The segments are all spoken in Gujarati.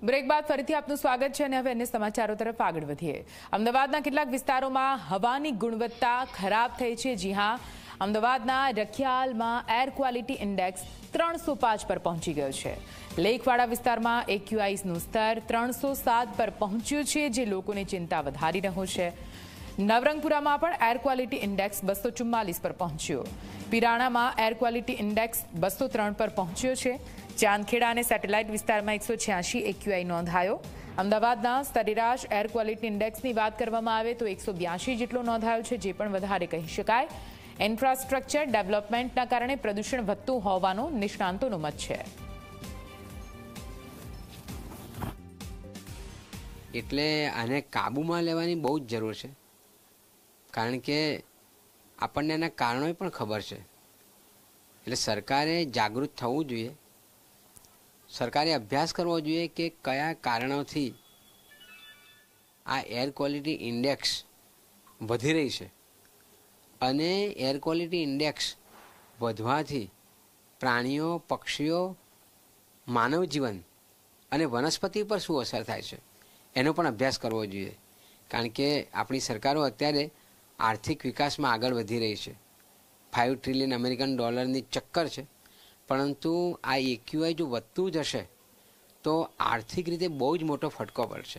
બ્રેક બાદ ફરીથી આપનું સ્વાગત છે અને હવે અન્ય સમાચારો તરફ આગળ વધીએ। અમદાવાદના કેટલાક વિસ્તારોમાં હવાની ગુણવત્તા ખરાબ થઈ છે। જી હા, અમદાવાદના રખિયાલમાં એર ક્વોલિટી ઇન્ડેક્સ 305 પર પહોંચી ગયો છે। લેકવાડા વિસ્તારમાં એક્યુઆઈનું સ્તર 307 પર પહોંચ્યું છે, જે લોકોની ચિંતા વધારી રહ્યો છે। નવરંગપુરામાં પણ એર ક્વોલિટી ઇન્ડેક્સ 244 પર પહોંચ્યો। પિરાણામાં એર ક્વોલિટી ઇન્ડેક્સ 203 પર પહોંચ્યો છે। ચાંદખેડા અને સેટેલાઇટ વિસ્તારમાં 186 એક્યુઆઈ નોંધાયો। અમદાવાદના સરેરાશ એર ક્વોલિટી ઇન્ડેક્સની વાત કરવામાં આવે તો 182 જેટલો નોંધાયો છે, જે પણ વધારે કહી શકાય। ઇન્ફ્રાસ્ટ્રક્ચર ડેવલપમેન્ટના કારણે પ્રદૂષણ વધતું હોવાનો નિષ્ણાંતોનો મત છે। એટલે આને કાબૂમાં લેવાની બહુ જ જરૂર છે, કારણ કે આપણને એના કારણો પણ ખબર છે। એટલે સરકારે જાગૃત થવું જોઈએ, સરકારે અભ્યાસ કરવો જોઈએ કે કયા કારણોથી આ એર ક્વોલિટી ઇન્ડેક્સ વધી રહી છે, અને એર ક્વોલિટી ઇન્ડેક્સ વધવાથી પ્રાણીઓ, પક્ષીઓ, માનવ જીવન અને વનસ્પતિ પર શું અસર થાય છે એનો પણ અભ્યાસ કરવો જોઈએ। કારણ કે આપણી સરકારો અત્યારે આર્થિક વિકાસમાં આગળ વધી રહી છે। $5 ટ્રિલિયન અમેરિકન ડોલરની ચક્કર છે, પરંતુ આ એક્યુઆઈ જો વધતું જશે તો આર્થિક રીતે બહુ જ મોટો ફટકો પડશે।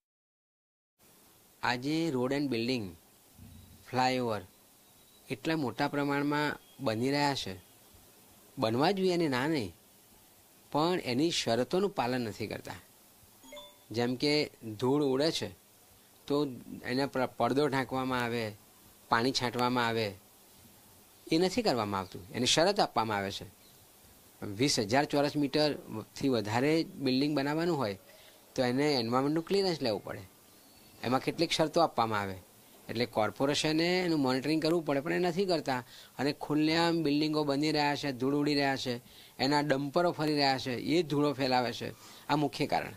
આજે રોડ એન્ડ બિલ્ડિંગ, ફ્લાયઓવર એટલા મોટા પ્રમાણમાં બની રહ્યા છે, બનવા જોઈએ અને ના નહીં, પણ એની શરતોનું પાલન નથી કરતા। જેમ કે ધૂળ ઉડે છે તો એને પડદો ઢાંકવામાં આવે, પાણી છાંટવામાં આવે, એ નથી કરવામાં આવતું। એની શરત આપવામાં આવે છે 20,000 ચોરસ મીટરથી વધારે બિલ્ડિંગ બનાવવાનું હોય તો એને એન્વાયરમેન્ટનું ક્લિયરન્સ લેવું પડે, એમાં કેટલીક શરતો આપવામાં આવે। એટલે કોર્પોરેશને એનું મોનિટરિંગ કરવું પડે, પણ એ નથી કરતા, અને ખુલ્લેઆમ બિલ્ડિંગો બની રહ્યા છે, ધૂળ ઉડી રહ્યા છે, એના ડમ્પરો ફરી રહ્યા છે, એ ધૂળો ફેલાવે છે। આ મુખ્ય કારણ।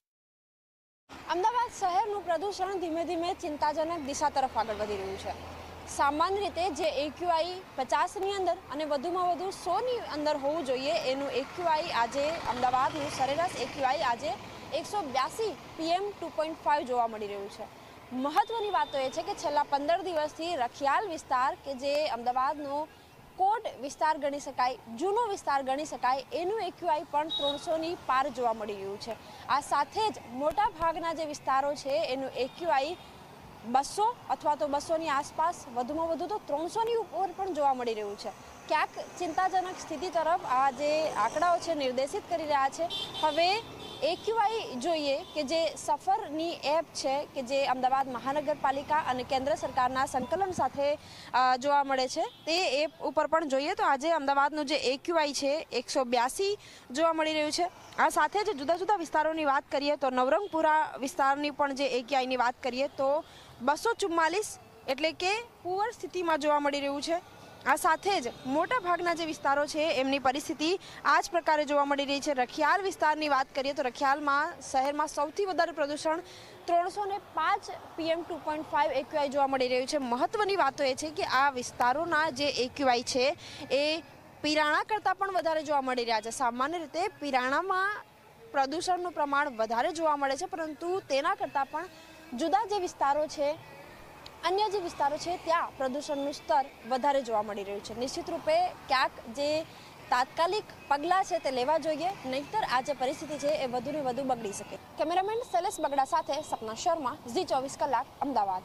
અમદાવાદ શહેરનું પ્રદૂષણ ધીમે ધીમે ચિંતાજનક દિશા તરફ આગળ વધી રહ્યું છે। સામાન્ય રીતે જે એક્યુઆઈ 50ની અંદર અને વધુમાં વધુ 100ની અંદર હોવું જોઈએ, એનું એક્યુઆઈ આજે અમદાવાદનું સરેરાશ એક્યુઆઈ આજે 182 PM 2.5 જોવા મળી રહ્યું છે। મહત્વની વાત તો એ છે કે છેલ્લા 15 દિવસથી રખિયાલ વિસ્તાર, કે જે અમદાવાદનો કોટ વિસ્તાર ગણી શકાય, જૂનો વિસ્તાર ગણી શકાય, એનું એક્યુઆઈ પણ 300ની પાર જોવા મળી રહ્યું છે। આ સાથે જ મોટા ભાગના જે વિસ્તારો છે એનું એક્યુઆઈ 200 અથવા તો 200ની આસપાસ, વધુમાં વધુ તો 300ની ઉપર પણ જોવા મળી રહ્યું છે। ક્યાંક ચિંતાજનક સ્થિતિ તરફ આ જે આંકડાઓ છે નિર્દેશિત કરી રહ્યા છે। હવે એક્યુઆઈ જોઈએ કે જે સફરની એપ છે, કે જે અમદાવાદ મહાનગરપાલિકા અને કેન્દ્ર સરકારના સંકલન સાથે જોવા મળે છે, તે એપ ઉપર પણ જોઈએ તો આજે અમદાવાદનું જે એક્યુઆઈ છે 182 જોવા મળી રહ્યું છે। આ સાથે જ જુદા જુદા વિસ્તારોની વાત કરીએ તો નવરંગપુરા વિસ્તારની પણ જે એક્યુઆઈની વાત કરીએ તો 244 એટલે કે પુઅર સ્થિતિમાં જોવા મળી રહ્યું છે। આ સાથે જ મોટા ભાગના જે વિસ્તારો છે એમની પરિસ્થિતિ આ જ પ્રકારે જોવા મળી રહી છે। રખિયાલ વિસ્તારની વાત કરીએ તો રખિયાલમાં શહેરમાં સૌથી વધારે પ્રદૂષણ 305 PM 2.5 એક્યુઆઈ જોવા મળી રહ્યું છે। મહત્વની વાતો એ છે કે આ વિસ્તારોના જે એક્યુઆઈ છે એ પિરાણા કરતાં પણ વધારે જોવા મળી રહ્યા છે। સામાન્ય રીતે પિરાણામાં પ્રદૂષણનું પ્રમાણ વધારે જોવા મળે છે, પરંતુ તેના કરતાં પણ જુદા જે વિસ્તારો છે, અન્ય જે વિસ્તારો છે, ત્યાં પ્રદૂષણનું સ્તર વધારે જોવા મળી રહ્યું છે। નિશ્ચિત રૂપે ક્યાંક જે તાત્કાલિક પગલાં છે તે લેવા જોઈએ, નહીંતર આ જે પરિસ્થિતિ છે એ વધુને વધુ બગડી શકે। કેમેરામેન શૈલેષ બગડા સાથે સપના શર્મા, ઝી 24 કલાક, અમદાવાદ।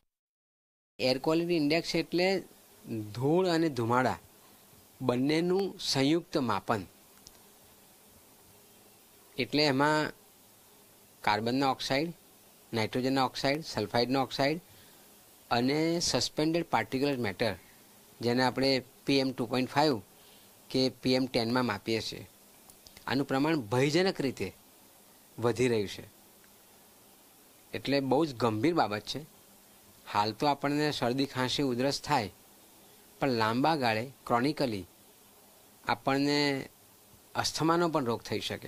એર ક્વોલિટી ઇન્ડેક્સ એટલે ધૂળ અને ધુમાડા બંનેનું સંયુક્ત માપન। એટલે એમાં કાર્બનના ઓક્સાઇડ, નાઇટ્રોજનના ઓક્સાઇડ, સલ્ફાઇડના ઓક્સાઇડ અને સસ્પેન્ડેડ પાર્ટિક્યુલર મેટર, જેને આપણે PM 2.5 કે PM 10માં માપીએ છીએ, આનું પ્રમાણ ભયજનક રીતે વધી રહ્યું છે। એટલે બહુ જ ગંભીર બાબત છે। હાલ તો આપણને શરદી, ખાંસી, ઉધરસ થાય, પણ લાંબા ગાળે ક્રોનિકલી આપણને અસ્થમાનો પણ રોગ થઈ શકે।